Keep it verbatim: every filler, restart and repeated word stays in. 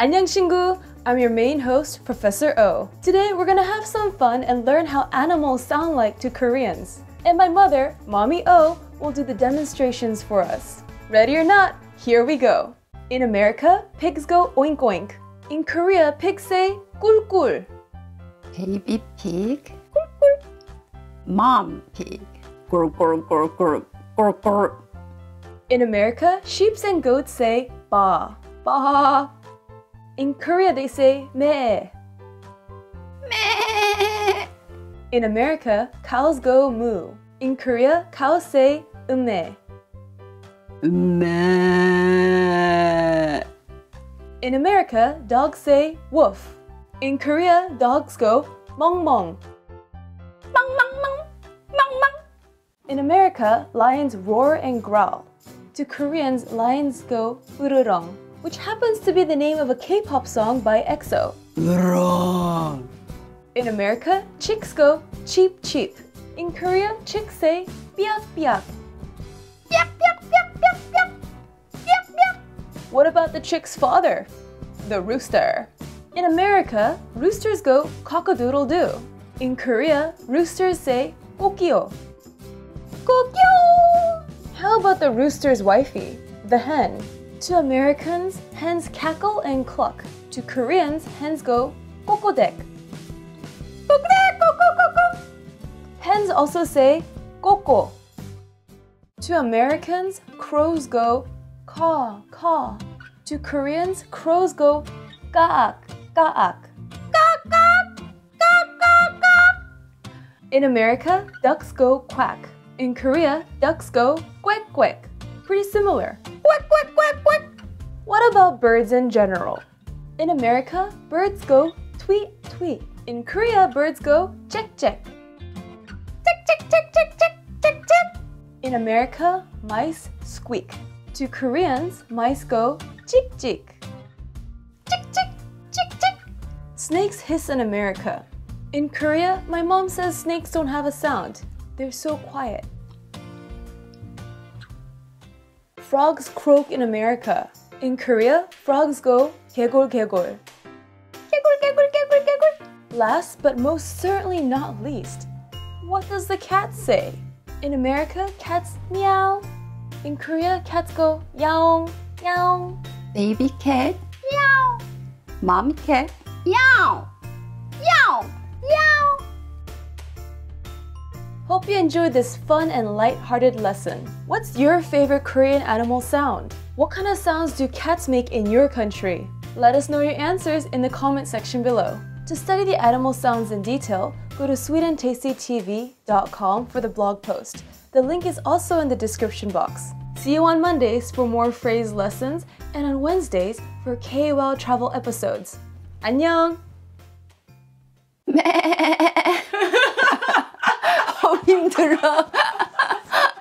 안녕 친구! I'm your main host, Professor O. Today we're gonna have some fun and learn how animals sound like to Koreans. And my mother, Mommy O, will do the demonstrations for us. Ready or not, here we go. In America, pigs go oink oink. In Korea, pigs say 꿀꿀. Baby pig, 꿀꿀. Mom pig, 꿀꿀꿀꿀, 꿀꿀. In America, sheep and goats say ba, ba. In Korea, they say meh. Meh. In America, cows go moo. In Korea, cows say ume. Meh. In America, dogs say woof. In Korea, dogs go mong mong. Mong mong mong, mong mong. In America, lions roar and growl. To Koreans, lions go ururong, which happens to be the name of a K-pop song by E X O. Ururong. In America, chicks go cheep cheep. In Korea, chicks say biak biak. Biak biak biak biak biak. Biak biak. What about the chick's father? The rooster. In America, roosters go cock-a-doodle-doo. In Korea, roosters say kokyo. Kokyo. How about the rooster's wifey, the hen? To Americans, hens cackle and cluck. To Koreans, hens go kokodek. Kokodek, koko, koko. Hens also say koko. To Americans, crows go caw, caw. To Koreans, crows go kaak, kaak. Kak, kak, kak, kak, kak. In America, ducks go quack. In Korea, ducks go quack, quack. Pretty similar. Quack, quack, quack, quack. What about birds in general? In America, birds go tweet, tweet. In Korea, birds go check, check. Tick, tick, tick, tick, tick, tick, tick. In America, mice squeak. To Koreans, mice go chick, chick. Tick, tick, tick, tick. Snakes hiss in America. In Korea, my mom says snakes don't have a sound. They're so quiet. Frogs croak in America. In Korea, frogs go 개골 개골. 개굴, 개굴, 개굴, 개굴. Last but most certainly not least, what does the cat say? In America, cats meow. In Korea, cats go yaong, yaong. Baby cat, meow. Mommy cat, meow. Meow, meow. Hope you enjoyed this fun and light-hearted lesson. What's your favorite Korean animal sound? What kind of sounds do cats make in your country? Let us know your answers in the comment section below. To study the animal sounds in detail, go to sweden tasty t v dot com for the blog post. The link is also in the description box. See you on Mondays for more phrase lessons and on Wednesdays for K O L travel episodes. 안녕! 어, 힘들어.